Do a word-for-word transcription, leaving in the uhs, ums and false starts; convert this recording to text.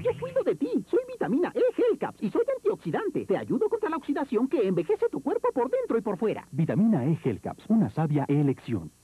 Yo cuido de ti. Soy vitamina E Hellcaps y soy antioxidante. Te ayudo contra la oxidación que envejece tu cuerpo por dentro y por fuera. Vitamina E Hellcaps, una sabia elección.